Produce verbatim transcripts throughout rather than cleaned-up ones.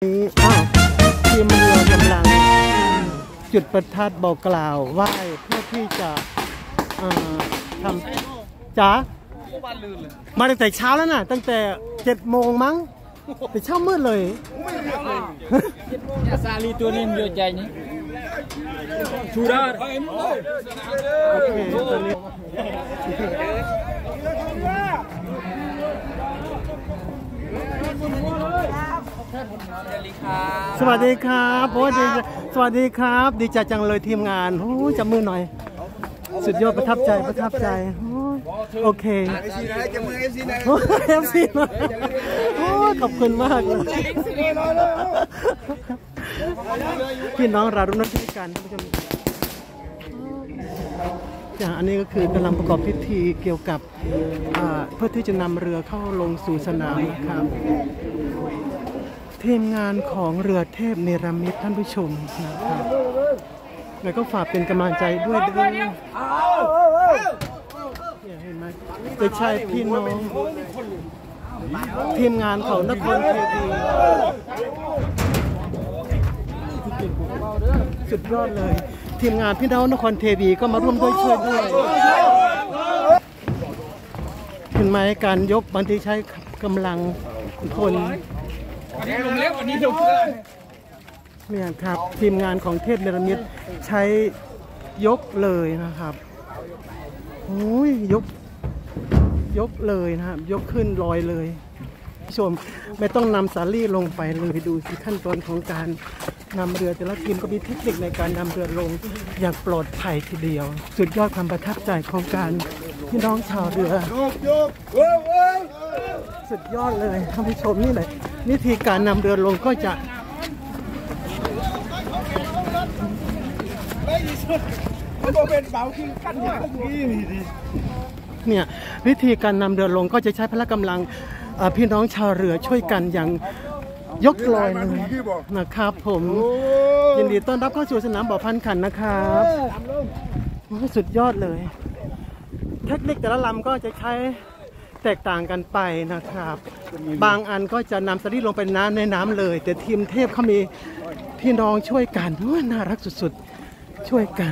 นี้ทีมเรือกำลังจุดประทัดบอกกล่าวไหว้เพื่อที่จะทำจ้ามาตั้งแต่เช้าแล้วนะตั้งแต่เจ็ดโมงมั้งแต่เช้ามืดเลยซาลีตัวนี้มันเยอะใจนี่ชูดาโอเคตัวนี้สวัสดีครับโอ้ดีสวัสดีครับดีใจจังเลยทีมงานโอ้จับมือหน่อยสุดยอดประทับใจประทับใจโอเคเอฟซีนะโอ้ขอบคุณมากเลยพี่น้องเรารุ่นน้องช่วยกันท่านผู้ชมอย่างอันนี้ก็คือกำลังประกอบพิธีเกี่ยวกับเพื่อที่จะนำเรือเข้าลงสู่สนามนะครับทีมงานของเรือเทพเนรมิตท่านผู้ชมนะครับแล้วก็ฝากเป็นกำลังใจด้วยด้วยเห็นไหมจะใช่พี่น้องทีมงานของนครเทวีสุดยอดเลยทีมงานพี่น้องนครเทวีก็มาร่วมด้วยช่วยด้วยเห็นไหมการยกบางทีใช้กำลังคนเนี่ยครับทีมงานของเทพเนรมิตใช้ยกเลยนะครับโอ้ยยกยกเลยนะครับยกขึ้นลอยเลยชมไม่ต้องนำสาลี่ลงไปเลยดูสิขั้นตอนของการนำเรือแต่ละทีมก็มีเทคนิคในการนำเรือลงอย่างปลอดภัยทีเดียวสุดยอดความประทับใจของการพี่น้องชาวเรือสุดยอดเลยท่านผู้ชมนี่แหละวิธีการนำเรือลงก็จะเนี่ยวิธีการนำเรือลงก็จะใช้พละกำลังพี่น้องชาวเรือช่วยกันอย่างยกลอยเลยนะครับผมยินดีต้อนรับเข้าสู่สนามบ่อพันขันนะครับสุดยอดเลยเทคนิคแต่ละลำก็จะใช้แตกต่างกันไปนะครับบางอันก็จะนำสลิดลงไปน้ำในน้ำเลยแต่ทีมเทพเขามีพี่น้องช่วยกันน่ารักสุดๆช่วยกัน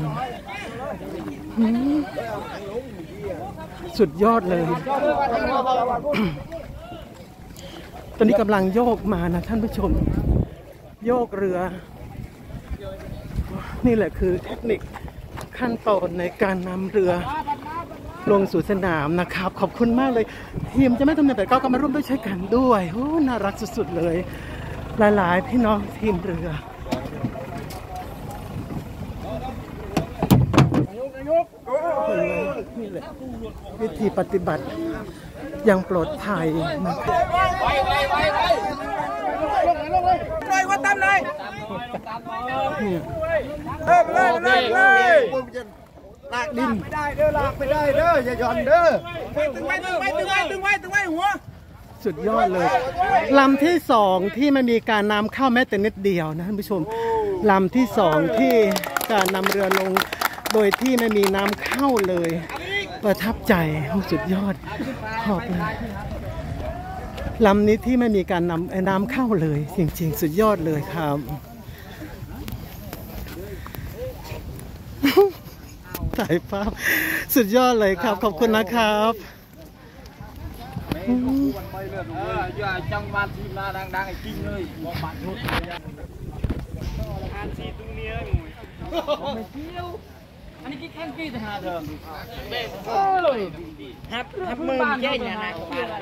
สุดยอดเลยตอนนี้กำลังโยกมานะท่านผู้ชมโยกเรือนี่แหละคือเทคนิคขั้นตอนในการนำเรือลงสู่สนามนะครับขอบคุณมากเลยทีมจะไม่ทำเนียบแต่ก็มาร่วมด้วยใช้กันด้วยโอ้น่ารักสุดๆเลยหลายๆพี่น้องทีมเรือนี่แหละวิธีปฏิบัติอย่างปลอดภัยนะครับไปไปไปไปเลยว่าตามเลยเริ่มเลยเลยเลยลากดินไม่ได้เด้อลากไม่ได้เด้ออย่าหย่อนเด้อตึงไว้ตึงไว้ตึงไว้ตึงไว้ตึงไว้หัวสุดยอดเลยลำที่สองที่ไม่มีการนำเข้าแม้แต่นิดเดียวนะท่านผู้ชมลำที่สองที่การนำเรือลงโดยที่ไม่มีน้ำเข้าเลยประทับใจสุดยอดขอบเลยลำนี้ที่ไม่มีการนำน้ำเข้าเลยจริงๆสุดยอดเลยครับถ่ายภาพสุดยอดเลยครับขอบคุณนะครับอย่าจังหวัดทีมนาดังๆไอ้จริงเลยบัตรทุกอันซีตรงนี้ไม่เที่ยวอันนี้กี่แข่งกี่ทหารเดิมฮับฮับมือแย่เนี่ยนะ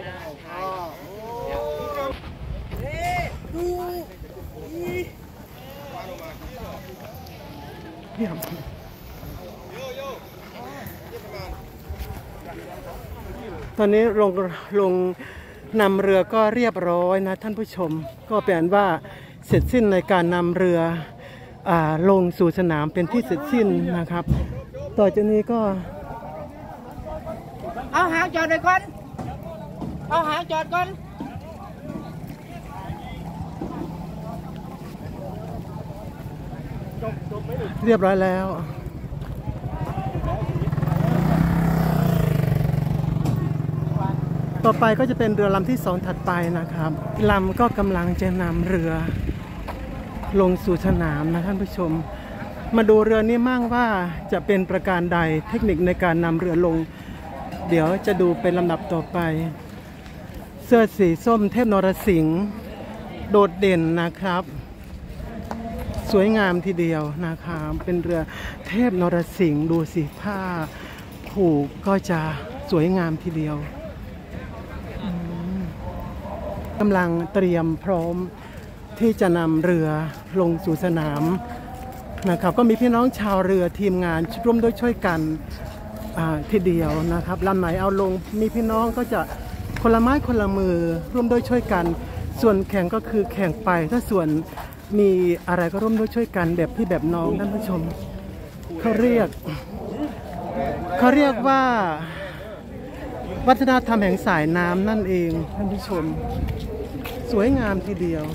ตอนนี้ลงลงนำเรือก็เรียบร้อยนะท่านผู้ชมก็แปลว่าเสร็จสิ้นในการนำเรือลงสู่สนามเป็นที่เสร็จสิ้นนะครับต่อจากนี้ก็เอาหางจอดเลยก่อนเอาหางจอดก่อนเรียบร้อยแล้วต่อไปก็จะเป็นเรือลำที่สองถัดไปนะครับลำก็กำลังจะนำเรือลงสู่สนามนะท่านผู้ชมมาดูเรือนี้มั่งว่าจะเป็นประการใดเทคนิคในการนำเรือลงเดี๋ยวจะดูเป็นลำดับต่อไปเสื้อสีส้มเทพนรสิงห์โดดเด่นนะครับสวยงามทีเดียวนะครับเป็นเรือเทพนรสิงห์ดูสิผ้าผูกก็จะสวยงามทีเดียวกำลังเตรียมพร้อมที่จะนำเรือลงสู่สนามนะครับก็มีพี่น้องชาวเรือทีมงานร่วมด้วยช่วยกันทีเดียวนะครับลำไหนเอาลงมีพี่น้องก็จะคนละไม้คนละมือร่วมด้วยช่วยกันส่วนแข่งก็คือแข่งไปถ้าส่วนมีอะไรก็ร่วมด้วยช่วยกันแบบพี่แบบน้องท่านผู้ชมเขาเรียกเขาเรียกว่าวัฒนธรรมแห่งสายน้ำนั่นเองท่านผู้ชมสวยงามทีเดียว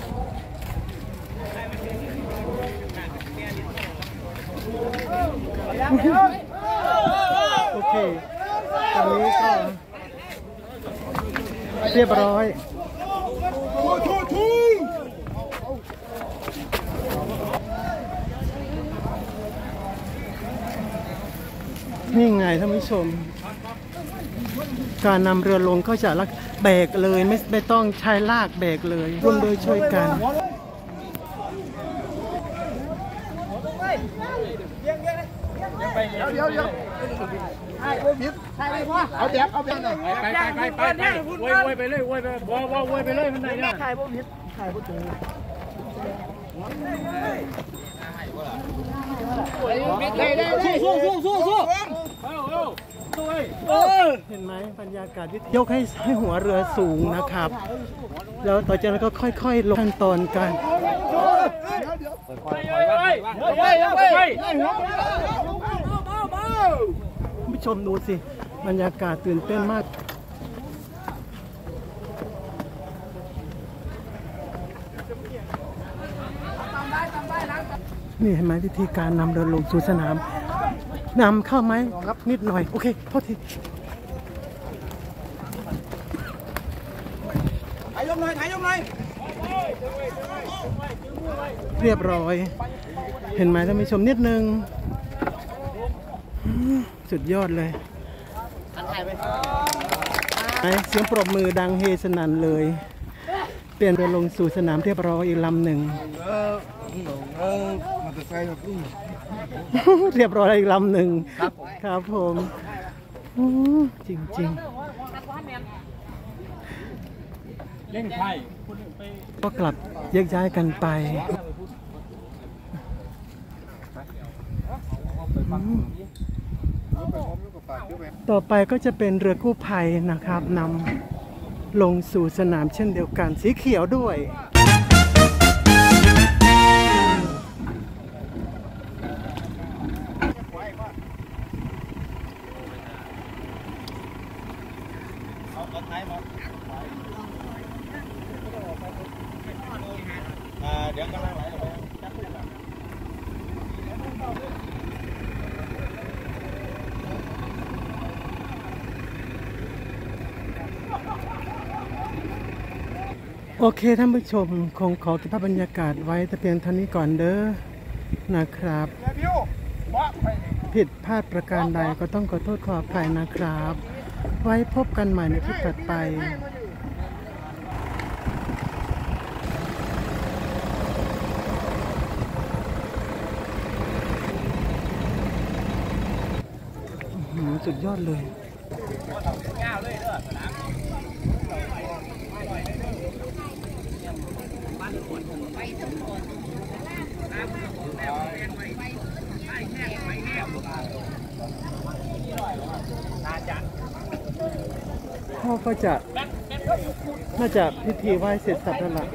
โอเคตอนนี้ก็เรียบร้อยนี่ไงท่านผู้ชมการนำเรือลงก็จะลักแบกเลยไม่ไม่ต้องใช้ลากแบกเลยร่วมด้วยช่วยกันเดี๋ยวเดี๋ยวใช่โอ้ยใช่ไหมพ่อเอาแบกเอาแบกหน่อยไปไปไปไปไปโวยโวยไปเลยโวยไปบ่บ่โวยไปเลยมันไหนเนี่ยใช่พวกพิษใช่พวกตัวสู้สู้สู้สู้สู้เห็นไหมบรรยากาศยกให้ให้หัวเรือสูงนะครับแล้วต่อจากนั้นก็ค่อยๆลงขั้นตอนกันผู้ชมดูสิบรรยากาศตื่นเต้นมากนี่เห็นไหมวิธีการนำเรือลงสู่สนามนำเข้าไหมครับนิดหน่อยโอเคโทษทีถ่ายยกหน่อยถ่ายยกหน่อยเรียบร้อยเห็นไหมท่านผู้ชมนิดนึงสุดยอดเลยเสียงปรบมือดังเฮสนั่นเลยเปลี่ยนเรือลงสู่สนามเรียบร้อยอีกลำหนึ่งเรียบร้อยอีกลำหนึ่งครับผมจริงจริงเล่นไพ่ก็กลับแยกย้ายกันไปต่อไปก็จะเป็นเรือกู้ภัยนะครับนำลงสู่สนามเช่นเดียวกันสีเขียวด้วยเดี๋ยวกำลังไหลโอเคท่านผู้ชมคงขอเก็บภาพบรรยากาศไว้แต่เพียงเท่านี้ก่อนเด้อนะครับผิดพลาดประการใดก็ต้องขอโทษขออภัยนะครับไว้พบกันใหม่ในคลิปถัดไปสุดยอดเลยพ่อก็จะน่าจะพิธีไหว้เสร็จสับแล้วล่ะ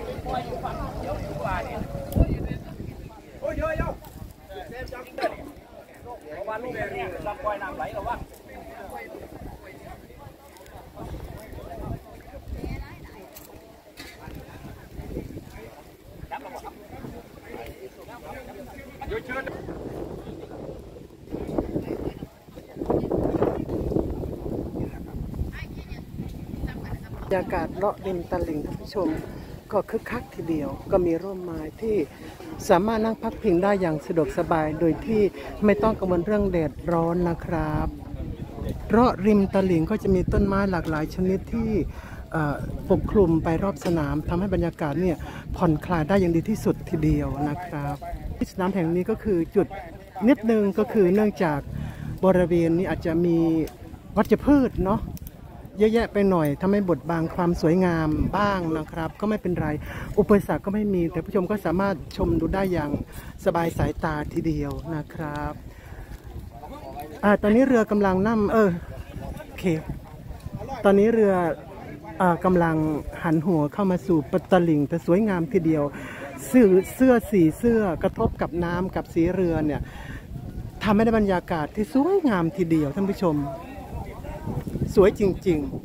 บรรยากาศเลาะริมตลิ่งท่านผู้ชมก็คึกคักทีเดียวก็มีร่มไม้ที่สามารถนั่งพักพิงได้อย่างสะดวกสบายโดยที่ไม่ต้องกังวลเรื่องแดดร้อนนะครับเพราะริมตลิ่งก็จะมีต้นไม้หลากหลายชนิดที่ปกคลุมไปรอบสนามทำให้บรรยากาศเนี่ยผ่อนคลายได้อย่างดีที่สุดทีเดียวนะครับที่สนามแห่งนี้ก็คือจุดนิดนึงก็คือเนื่องจากบริเวณนี้อาจจะมีวัชพืชเนาะเยอะแยะไปหน่อยทำให้บดบังความสวยงามบ้างนะครับก็ไม่เป็นไรอุปสรรคก็ไม่มีแต่ผู้ชมก็สามารถชมดูได้อย่างสบายสายตาทีเดียวนะครับอ่าตอนนี้เรือกำลังนั่งเออโอเคตอนนี้เรืออ่ากำลังหันหัวเข้ามาสู่ปัตตลิ่งแต่สวยงามทีเดียวเสื้อเสื้อสีเสื้อกระทบกับน้ำกับสีเรือเนี่ยทำให้ได้บรรยากาศที่สวยงามทีเดียวท่านผู้ชมสวยจริงๆ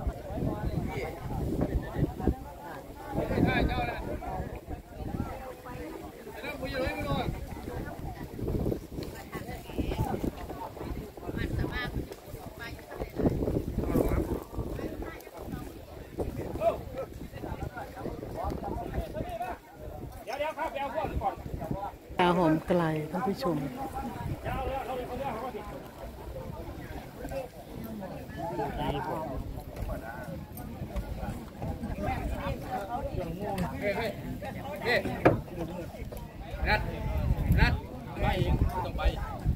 ตาหอมไกลท่านผู้ชมรัดรัดไปต้องไป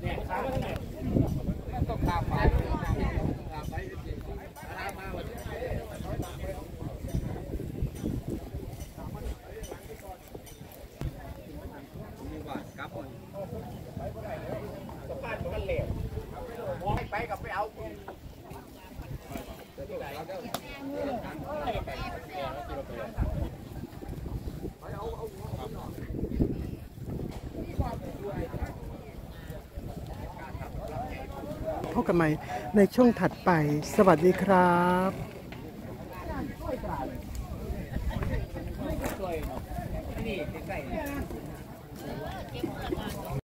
ต้องข้ามไปข้ามไปมาวันนี้ว่ากลับไปกับไปเอาพบกันใหม่ในช่วงถัดไปสวัสดีครับ